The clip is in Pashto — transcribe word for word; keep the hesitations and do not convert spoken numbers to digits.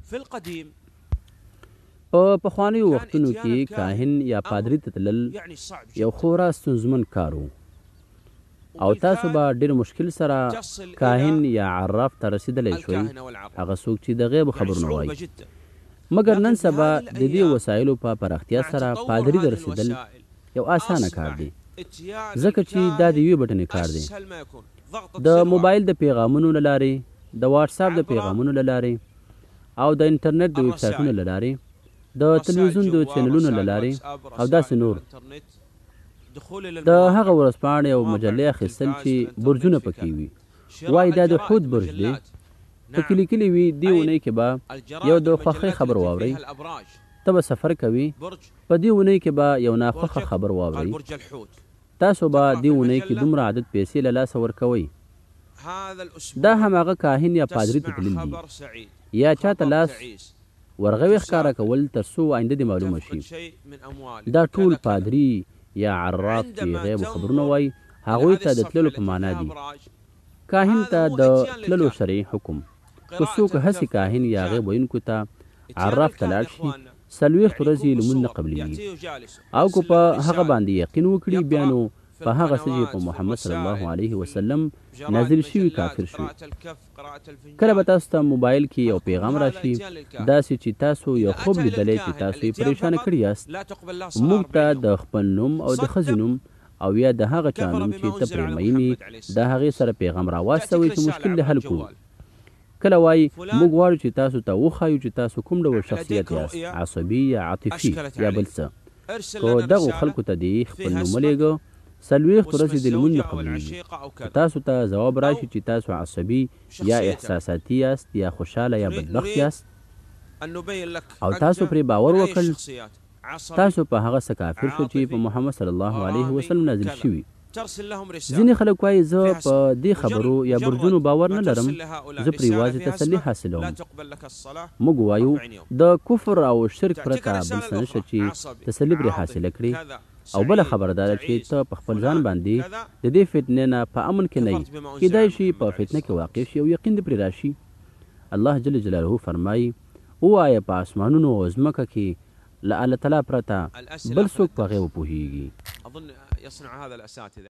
په پخوانیو وختونو کې کاهن یا پادري ته تلل یو خورا ستونزمن کار و او تاسو به ډېر مشکل سره کاهن یا عراف ته رسېدلی شوئ، هغه څوک چې د غیب خبرونه وایي. مګر نن سبا د دې وسایلو په پراختیا سره پادري ته رسېدل یو اسانه کار دی، ځکه چې دا د یوې بټنې کار دی. د موبایل د پیغامونو له لارې، د واټساپ د پیغامونو له لارې او د انټرنیټ د ویب سایټونو له لارې، د تلویزیون د چینلونو له لارې او داسې نور. د هغه ورځپاڼې او مجلې اخیستل چې برجونه پکې وي، وایي دا د حوت برج دی، پکې لیکلي وي دې اونۍ کې به یو د خوښۍ خبر واورئ. ته به سفر کوي، په دې اونۍ کې به یو ناخوښه خبر واورئ. تاسو به دې اونۍ کې دومره عدد پیسې له لاسه ورکوئ. دا هماغه کاهن یا پادري ته تلل دي، یا چاته لاس ورغوي ښکاره کول تر څو آینده دې معلومه شي. دا ټول پادري یا عراف چې غیب خبرونه وایي، هغوی ته د تللو په معنا دي. کاهن ته د تللو شرعي حکم، که څوک هسې کاهن یا غیب ویونکو ته عراف ته لاړ شي، څلوېښت ورځې لمونځ نه قبلېږي، او که په هغه باندې یقین وکړي، بیا نو په هغه څه چې په محمد صلی الله علیه وسلم نازل شوي کافر شو. کله به تاسو ته موبایل کې یو پیغام راشي داسې چې تاسو یو خوب لیدلی چې تاسو یې پریشانه کړي یاست، موږ ته د خپل نوم او د ښځې نوم او یا د هغه چا نوم چې ته پرې مینې د هغې سره پیغام راواستوئ چې مشکل دې حل کړو. کله وایي موږ غواړو چې تاسو ته وښایو چې تاسو کوم ډول شخصیت یاست، عصبي یا عاطفي یا بل څه. که دغو خلکو ته دې خپل نوم ولیږه، څلوېښت ورځې د لمونځ نه قبلېږي. که تاسو ته ځواب راشي چې تاسو عصبي یا احساساتي یاست یا خوشحاله یا بدبخت یاست او تاسو پرې باور وکړ، تاسو په هغه څه کافر شو چې په محمد صلی الله علیه وسلم نازل شوي. ځینې خلک وایي زه په دې خبرو یا برجونو باور نه لرم، زه پرې یوازې تسلي حاصلوم. موږ وایو د کفر او شرک پرته بل څه نشته چې تسلي پرې حاصله کړي. او بله خبره دا ده چې ته په خپل ځان باندې د دې فتنې نه په امن کې نه یې، کیدای شي په فتنه کې واقع شي او یقین دې پرې راشي. الله جل جلاله فرمایي ووایه په اسمانونو او ځمکه کې له الله تعالی پرته بل څوک په غیب پوهېږي.